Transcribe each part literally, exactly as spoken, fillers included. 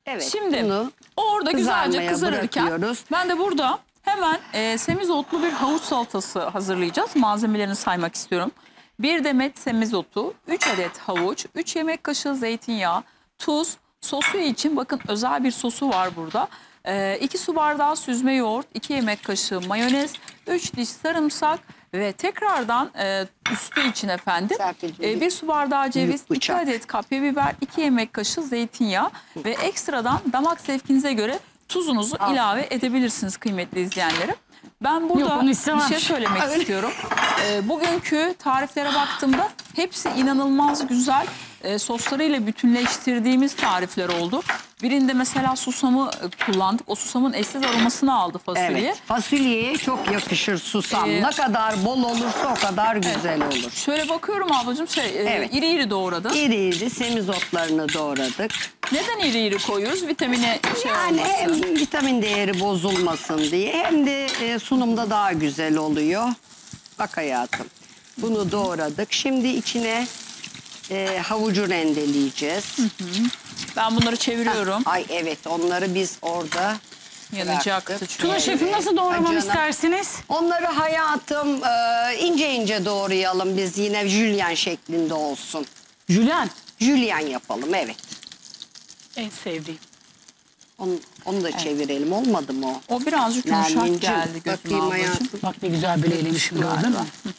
Evet, Şimdi bunu orada güzelce kızarmaya kızarırken bırakıyoruz. ben de burada hemen e, semizotlu bir havuç salatası hazırlayacağız. Malzemelerini saymak istiyorum. Bir demet semizotu, üç adet havuç, üç yemek kaşığı zeytinyağı, tuz, sosu için bakın özel bir sosu var burada. iki su bardağı süzme yoğurt, iki yemek kaşığı mayonez, üç diş sarımsak ve tekrardan e, üstü için efendim e, bir su bardağı ceviz, iki adet kapya biber, iki yemek kaşığı zeytinyağı ve ekstradan damak zevkinize göre tuzunuzu Al. ilave edebilirsiniz kıymetli izleyenlerim. Ben burada Yok, bir şey söylemek istiyorum. E, bugünkü tariflere baktığımda hepsi inanılmaz güzel e, soslarıyla bütünleştirdiğimiz tarifler oldu. Birinde mesela susamı kullandık. O susamın eşsiz aromasını aldı fasulye. Evet, fasulyeye çok yakışır susam. Ee, ne kadar bol olursa o kadar güzel evet. olur. Şöyle bakıyorum ablacığım şey evet. iri iri doğradın. İri iri semizotlarını doğradık. Neden iri iri koyuyoruz? Vitamine şey yani olmasın. Hem vitamin değeri bozulmasın diye hem de e, sunumda daha güzel oluyor. Bak hayatım. Bunu doğradık. Şimdi içine e, havucu rendeleyeceğiz. Hı hı. Ben bunları çeviriyorum. Ha, ay evet onları biz orada yanacaktı. Tuna şefim nasıl doğramamı istersiniz? Onları hayatım e, ince ince doğrayalım biz yine jülyen şeklinde olsun. Jülyen? Jülyen yapalım evet. En sevdiğim. Onu, onu da evet. çevirelim olmadı mı o? O birazcık yumuşak geldi gözüme ablacığım. Bak ne güzel bileylemişim gördün mü?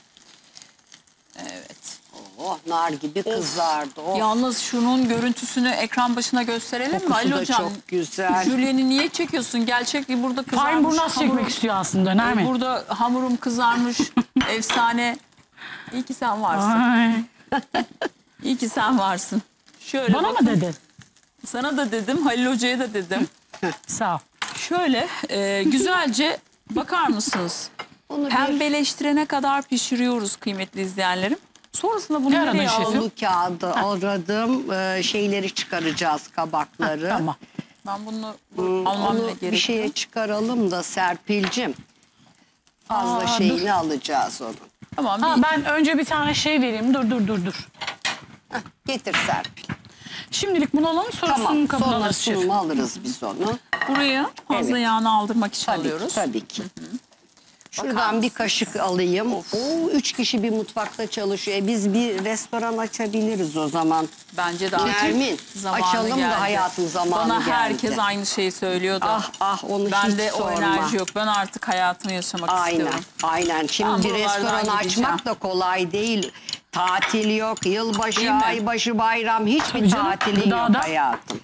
Evet. Oh nar gibi kızardı. Oh. Yalnız şunun görüntüsünü ekran başına gösterelim mi? Kokusu Ali da hocam, çok güzel. Jülyen'i niye çekiyorsun? Gerçekten burada kızarmış. Payın burnaz çekmek istiyor aslında öner mi? Burada hamurum kızarmış. Efsane. İyi ki sen varsın. İyi ki sen varsın. Şöyle Bana bakın. mı dedin? Sana da dedim. Halil Hoca'ya da dedim. Sağ ol. Şöyle e, güzelce bakar mısınız? Onu pembeleştirene kadar pişiriyoruz kıymetli izleyenlerim. Sonrasında bunu nereye alalım? Kağıdı aradım. Ee, şeyleri çıkaracağız, kabakları. Ha, tamam. Ben bunu hmm, almam onu gerekiyor. Bir şeye çıkaralım da Serpil'cim. Fazla Aa, şeyini dur. alacağız onu. Tamam. Ha, bir... Ben önce bir tane şey vereyim. Dur dur dur dur. Heh, getir Serpil. Şimdilik bunu alalım sonra tamam, sunum kabına alırız. Sonra alırız biz onu. Buraya fazla evet. yağını aldırmak için tabii alıyoruz. Ki, tabii ki. Hı -hı. Şuradan bir kaşık alayım. Of. Oo, üç kişi bir mutfakta çalışıyor. E biz bir restoran açabiliriz o zaman. Bence daha Nermin, açalım geldi. da hayatım zamanı Bana geldi. herkes aynı şeyi söylüyordu. Ah ah onu ben hiç de sorma. o enerji yok. Ben artık hayatımı yaşamak aynen, istiyorum. Aynen. Şimdi ben bir restoran açmak da kolay değil. Tatil yok, yılbaşı, aybaşı, bayram. Hiçbir tatili yok hayatım.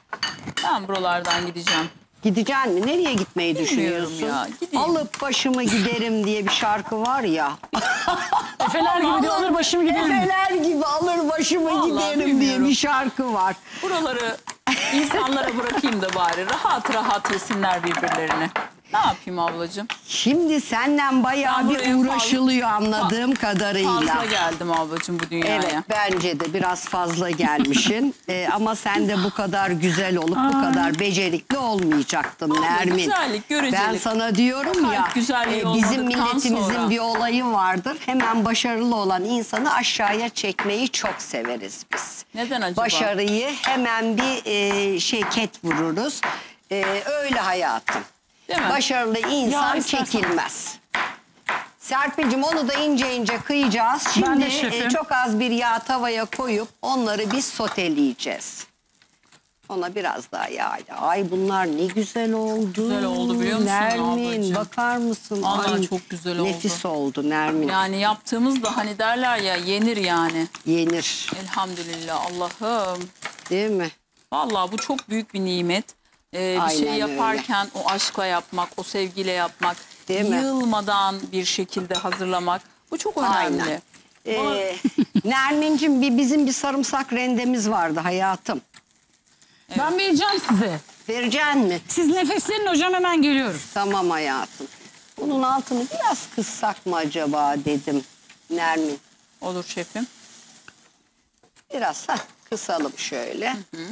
Ben buralardan gideceğim. Gideceksin mi? Nereye gitmeyi düşünüyorsun? Ya, alıp başımı giderim diye bir şarkı var ya. Efeler gibi de alır başımı giderim. Efeler gibi alır başımı Vallahi giderim bilmiyorum. diye bir şarkı var. Buraları insanlara bırakayım da bari rahat rahat yesinler birbirlerini. Ne yapayım ablacığım? Şimdi senden bayağı bir uğraşılıyor fazla, anladığım kadarıyla. Fazla geldim ablacığım bu dünyaya. Evet bence de biraz fazla gelmişsin. ee, ama sen de bu kadar güzel olup Ay. bu kadar becerikli olmayacaktın Abla, Nermin. Güzellik, görecelik. Ben sana diyorum Kalp ya e, bizim milletimizin sonra. bir olayı vardır. Hemen başarılı olan insanı aşağıya çekmeyi çok severiz biz. Neden acaba? Başarıyı hemen bir e, şey ket vururuz. E, öyle hayatım. Başarılı insan ya, çekilmez. Serpil'cim onu da ince ince kıyacağız. Şimdi e, çok az bir yağ tavaya koyup onları biz soteleyeceğiz. Ona biraz daha yağ. Ay bunlar ne güzel oldu. Güzel oldu biliyor musun Nermin ablacığım? Bakar mısın? Vallahi Ay, çok güzel oldu. Nefis oldu Nermin. Yani yaptığımız da hani derler ya yenir yani. Yenir. Elhamdülillah Allah'ım. Değil mi? Vallahi bu çok büyük bir nimet. Ee, bir şey yaparken öyle. o aşkla yapmak, o sevgiyle yapmak, Değil yılmadan mi? bir şekilde hazırlamak. Bu çok önemli. Aynen. Ee, Nermin'cim bir, bizim bir sarımsak rendemiz vardı hayatım. Evet. Ben vereceğim size. Vereceksin mi? Siz nefeslenin hocam hemen geliyoruz. Tamam hayatım. Bunun altını biraz kıssak mı acaba dedim Nermin. Olur şefim. Biraz ha kısalım şöyle. Hı hı.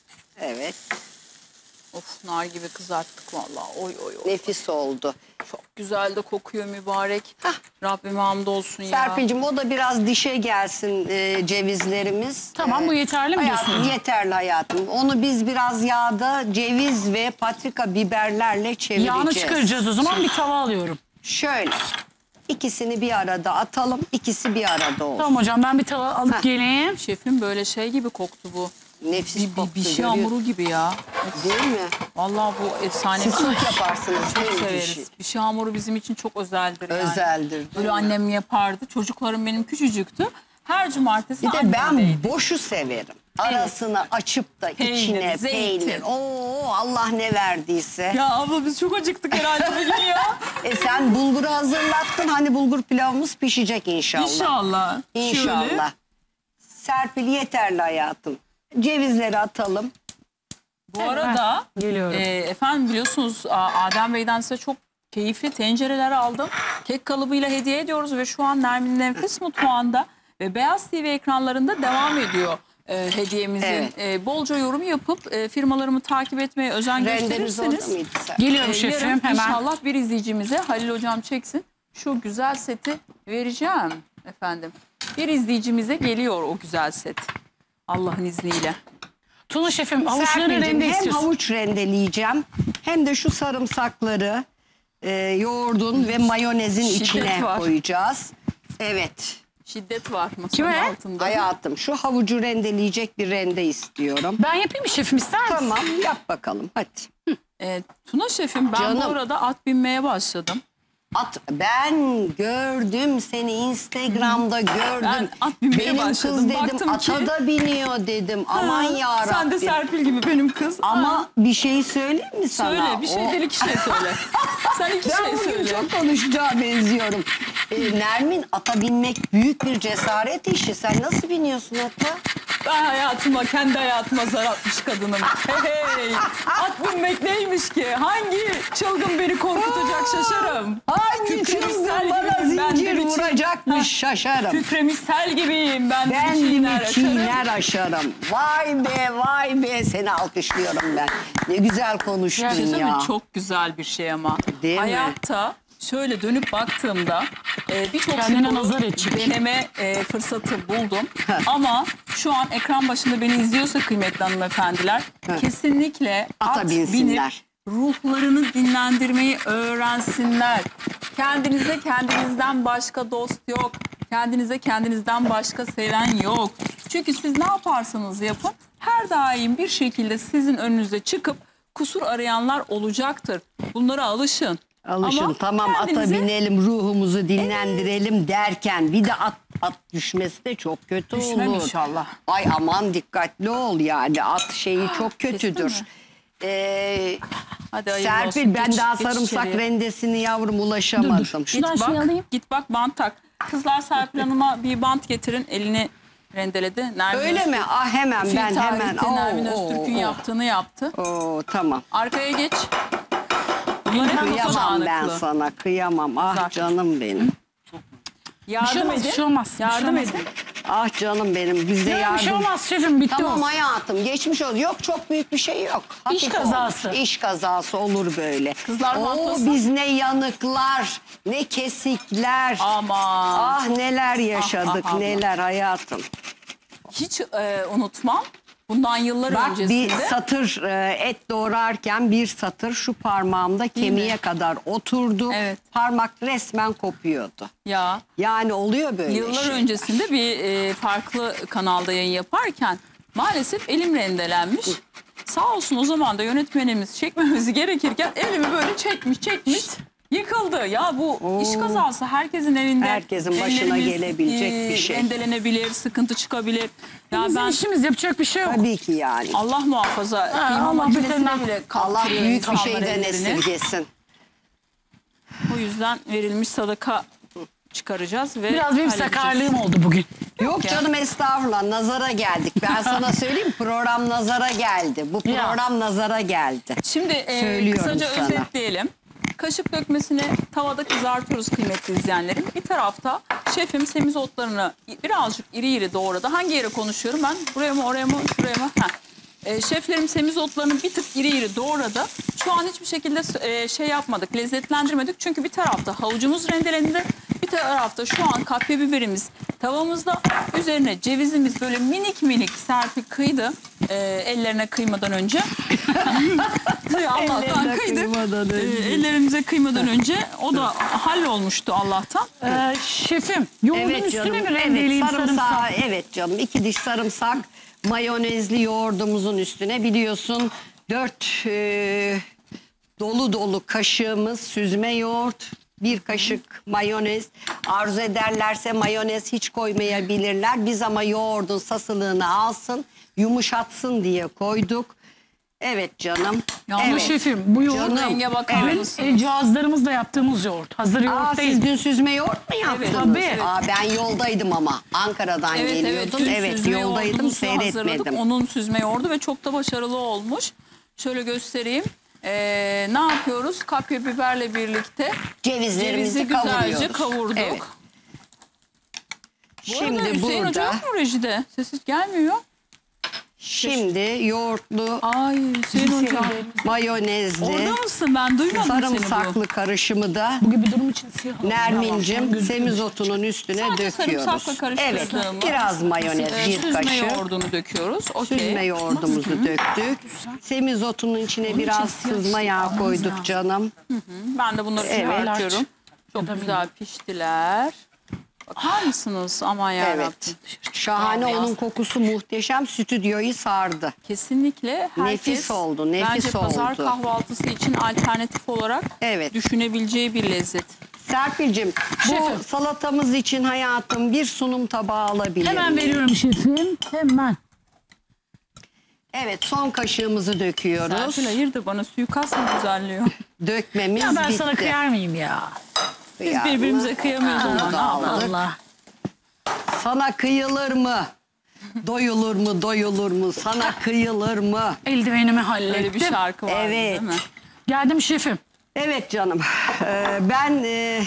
Evet. Of nar gibi kızarttık vallahi. Oy oy oy. Nefis oldu. Çok güzel de kokuyor mübarek. Rabbime hamdolsun ya. Serpil'cim o da biraz dişe gelsin e, cevizlerimiz. Tamam, bu yeterli mi Hayatım, diyorsun? yeterli hayatım. Onu biz biraz yağda ceviz ve paprika biberlerle çevireceğiz. Yağını çıkaracağız o zaman, bir tava alıyorum. Şöyle. İkisini bir arada atalım. İkisi bir arada olsun. Tamam hocam, ben bir tava alıp Heh. geleyim. Şefim böyle şey gibi koktu bu. Nefis Bir, bir, koktu. bir şey görüyor- hamuru gibi ya. Değil mi? Vallahi bu efsane bir Siz şey. çok yaparsınız. Çok değil mi severiz. dişi? Bir şey hamuru bizim için çok özeldir yani. Özeldir. değil Böyle mi? annem yapardı. Çocuklarım benim küçücüktü. Her cumartesi Bir de annemdeydi. ben boşu severim. Arasını açıp da Peynir, içine zeytin. peynir. Oo Allah ne verdiyse. Ya abla biz çok acıktık herhalde bugün ya. E sen bulguru hazırlattın. Hani bulgur pilavımız pişecek inşallah. İnşallah. İnşallah. Şöyle. Serpil yeterli hayatım. Cevizleri atalım. Bu arada Geliyorum. e, efendim biliyorsunuz A- Adem Bey'den size çok keyifli tencereler aldım. Kek kalıbıyla hediye ediyoruz ve şu an Nermin Nefis Mutfağı'nda ve Beyaz T V ekranlarında devam ediyor e, hediyemizin. Evet. E, bolca yorum yapıp e, firmalarımı takip etmeye özen Rendemiz orada gösterirseniz mıydı Serpil? Geliyorum e, şefim yarın hemen. inşallah bir izleyicimize Halil Hocam çeksin. Şu güzel seti vereceğim efendim. Bir izleyicimize geliyor o güzel set. Allah'ın izniyle. Tuna şefim, havuçları Serpil'cim, rende hem istiyorsun. havuç rendeleyeceğim hem de şu sarımsakları e, yoğurdun ve mayonezin Şiddet içine var. koyacağız. Evet Şiddet var masanın Kime? altında. hayatım, şu havucu rendeleyecek bir rende istiyorum. Ben yapayım mı şefim, ister misin? Tamam, yap bakalım hadi. E, Tuna şefim ben Canım. bu arada at binmeye başladım. At, ben gördüm seni Instagram'da gördüm. Ben at binmeye Benim başladım. kız dedim Baktım ata ki- da biniyor dedim. Aman Ha, yarabbim. Sen de Serpil gibi benim kız. Ama Ha, bir şey söyleyeyim mi sana? söyle bir şey O- değil iki şey söyle. Sen iki Ben şey bugün söyle. çok konuşacağa benziyorum. Ee, Nermin, ata binmek büyük bir cesaret işi. Sen nasıl biniyorsun ata? Ben hayatıma, kendi hayatıma zar atmış kadınım. Hey hey. At binmek neymiş ki? Hangi çılgın beni korkutacak şaşarım. Hangi Kükremiş çılgın sel bana gibiyim ben de zincir bir çi- vuracakmış şaşarım. Kükremiş sel gibiyim ben, Ben de bir de çiğner bir açarım. çiğner aşarım. Vay be vay be, seni alkışlıyorum ben. Ne güzel konuştun Bir şey söyleyeyim mi? ya. Çok güzel bir şey ama. Değil mi? Hayatta şöyle dönüp baktığımda e, birçok Kendine sporu nazar edecek. deneme e, fırsatı buldum. Ama şu an ekran başında beni izliyorsa kıymetli hanımefendiler kesinlikle Ata at binsinler. binip ruhlarını dinlendirmeyi öğrensinler. Kendinize kendinizden başka dost yok. Kendinize kendinizden başka seven yok. Çünkü siz ne yaparsanız yapın her daim bir şekilde sizin önünüze çıkıp kusur arayanlar olacaktır. Bunlara alışın. Alışın Ama tamam ata kendinize- binelim, ruhumuzu dinlendirelim derken bir de at, at düşmesi de çok kötü Düşmem olur. inşallah. Ay aman dikkatli ol yani, at şeyi çok kötüdür. Kestin mi? Ee, Hadi hayırlı olsun. Serpil ben Geç- daha geç sarımsak içeriye. rendesini yavrum ulaşamadım. Dur, dur. Şuradan Git şey bak, alayım. git bak bant tak. Kızlar Serpil Hanım'a bir bant getirin. Elini rendeledi. Nermin Öyle mi? Ah hemen Fil ben hemen. tarihte Nermin Oo, Öztürk'ün oo, yaptığını yaptı. Oo, tamam. Arkaya geç. Bunlar hep kafa Kıyamam ben dağınıklığı. sana, kıyamam. Ah Güzel. canım benim. Bir şey Yardım olmaz, edin. bir şey olmaz. Bir şey Yardım olmaz. edin. Ah canım benim, bize Yok, yardım. bir şey olmaz şefim, bitti Tamam o. hayatım, geçmiş olsun. Yok çok büyük bir şey yok. İş Hafif kazası. olmuş. İş kazası olur böyle. Kızlar Oo, bantlasın. biz ne yanıklar, ne kesikler. Aman. Ah neler yaşadık, ah, ah. neler hayatım. Hiç e, unutmam. Bundan yıllar Bak öncesinde. bir satır e, et doğrarken bir satır şu parmağımda kemiğe kadar oturdu. Evet. Parmak resmen kopuyordu. Ya. Yani oluyor böyle Yıllar şey. öncesinde bir e, farklı kanalda yayın yaparken maalesef elim rendelenmiş. Sağ olsun o zaman da yönetmenimiz çekmemizi gerekirken elimi böyle çekmiş çekmiş yıkıldı. Ya bu iş kazası herkesin elinde. Herkesin başına Ellerimiz, gelebilecek bir şey. Rendelenebilir, sıkıntı çıkabilir. Ya Bizim ben işimiz, yapacak bir şey yok. Tabii ki yani. Allah muhafaza kıyma Allah makinesine beterinden- bile Allah kaptırıyor büyük bir insanlar şeyden ellerini. esirgesin. O yüzden verilmiş sadaka çıkaracağız ve Biraz benim halledeceğiz. sakarlığım oldu bugün. Yok ya. canım estağfurullah, nazara geldik. Ben sana söyleyeyim, program nazara geldi. Bu Ya. program nazara geldi. Şimdi e, Söylüyorum kısaca sana. özetleyelim. Kaşık dökmesini tavada kızartıyoruz kıymetli izleyenlerim. Bir tarafta şefim semizotlarını birazcık iri iri doğradı. Hangi yere konuşuyorum ben? Buraya mı oraya mı şuraya mı? Heh. E, şeflerim semizotlarını bir tık iri iri doğradı. Şu an hiçbir şekilde e, şey yapmadık, lezzetlendirmedik. Çünkü bir tarafta havucumuz rendelendi, bir tarafta şu an kapya biberimiz tavamızda. Üzerine cevizimiz böyle minik minik Serpil kıydı. E, ellerine kıymadan önce. Allah'tan Ellerine kıydık. kıymadan önce. E, ellerimize kıymadan önce. O da hallolmuştu Allah'tan. Ee, şefim yoğurdun Evet üstüne canım. mi rendeleyeyim Evet, sarımsağı, sarımsak? evet canım. İki diş sarımsak mayonezli yoğurdumuzun üstüne biliyorsun dört e, dolu dolu kaşığımız süzme yoğurt, bir kaşık mayonez. Arzu ederlerse mayonez hiç koymayabilirler. Biz ama yoğurdun sasılığını alsın, yumuşatsın diye koyduk. Evet canım. Yalnız evet. Şefim bu yoğurt Canım, renge bakar evet. mısın? e, cihazlarımızla yaptığımız yoğurt. Hazır yoğurt Aa, değil. siz dün süzme yoğurt mu yaptınız? tabii. Aa, ben yoldaydım ama Ankara'dan Evet geliyordum. evet, dün Evet, süzme yoldaydım, yoğurdumuzu hazırladık. seyretmedim. Onun süzme yoğurdu ve çok da başarılı olmuş. Şöyle göstereyim. Ee, ne yapıyoruz? Kapya biberle birlikte Cevizlerimizi cevizi güzelce kavuruyoruz. kavurduk. Evet. Bu arada Şimdi Hüseyin Hoca burada, yok mu rejide? Sesi gelmiyor. şimdi yoğurtlu, Ay Hüseyin Hoca. mayonezli, Orada mısın? Ben duymadım seni bu. sarımsaklı karışımı da Bu gibi durum için siyah alalım. Nermin'cim Gözüküyor. semizotunun üstüne Sadece döküyoruz. sarımsakla Evet, karıştırdığımız biraz mayonez, e, bir süzme kaşık. yoğurdunu döküyoruz. Okey. Süzme yoğurdumuzu döktük. Semizotunun içine biraz siyah sızma şey yağ almamız koyduk lazım. canım. Ben de bunları Evet. çıkartıyorum. Çok güzel piştiler. Bakar mısınız? Aman yarabbim. Evet. Şahane, Beyaz. onun kokusu muhteşem. Stüdyoyu sardı. Kesinlikle herkes Nefis oldu, nefis bence pazar oldu. kahvaltısı için alternatif olarak Evet. düşünebileceği bir lezzet. Serpil'cim, bu Şefim. salatamız için hayatım bir sunum tabağı alabilir Hemen miyim? veriyorum şefim. Hemen. Evet, son kaşığımızı döküyoruz. Serpil hayırdır, bana suikast mı düzenliyor? Dökmemiz Ya ben bitti. sana kıyar mıyım ya? Biz Kıyar birbirimize mı? kıyamıyoruz Bunu ama da ne yapalım? aldık. Allah. Sana kıyılır mı? Doyulur mu, doyulur mu? Sana kıyılır mı? Eldivenimi hallettim. Öyle bir şarkı var Evet. değil mi? Geldim şefim. Evet canım. Ee, ben e,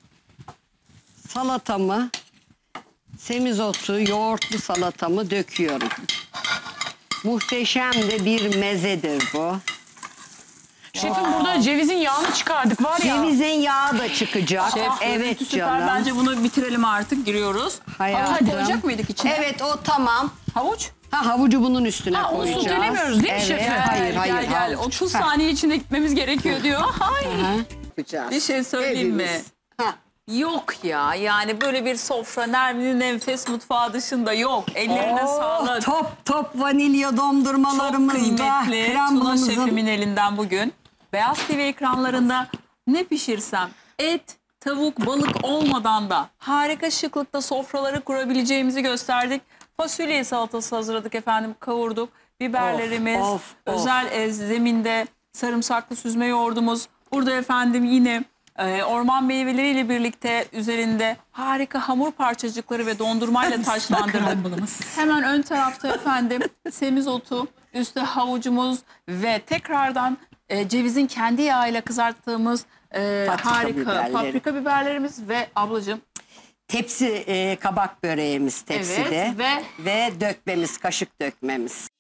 salatamı, semizotu, yoğurtlu salatamı döküyorum. Muhteşem de bir mezedir bu. Şefim burada cevizin yağını çıkardık var ya. Cevizin yağı da çıkacak. Şef, evet görüntü süper. canım. Bence bunu bitirelim artık. Giriyoruz. Hayatım. Havuç koyacak mıydık içine? Evet, o tamam. Havuç. Ha, havucu bunun üstüne Ha, onu koyacağız. sotelemiyoruz değil mi evet, şefim? Hayır, Gel, hayır. Gel gel. havuç. otuz Ha, saniye içinde gitmemiz gerekiyor diyor. Ay. ha, yapacağız. Bir şey söyleyeyim mi? Hepimiz. Ha. Yok ya, yani böyle bir sofra Nermin'in enfes mutfağı dışında yok. Ellerine Oo, sağlık. Top top vanilya Çok dondurmalarımızda. kıymetli Tuna kremamızın- şefimin elinden bugün. Beyaz T V ekranlarında ne pişirsem et, tavuk, balık olmadan da harika şıklıkta sofraları kurabileceğimizi gösterdik. Fasulye salatası hazırladık efendim, kavurduk. Biberlerimiz, Of, of, of. özel e, zeminde sarımsaklı süzme yoğurdumuz. Burada efendim yine e, orman meyveleriyle birlikte üzerinde harika hamur parçacıkları ve dondurmayla taçlandırdık. Hemen ön tarafta efendim semizotu, üstte havucumuz ve tekrardan e, cevizin kendi yağıyla kızarttığımız e, Paprika harika biberleri. paprika biberlerimiz ve ablacığım Tepsi e, kabak böreğimiz tepside. Evet, ve- ve dökmemiz, kaşık dökmemiz.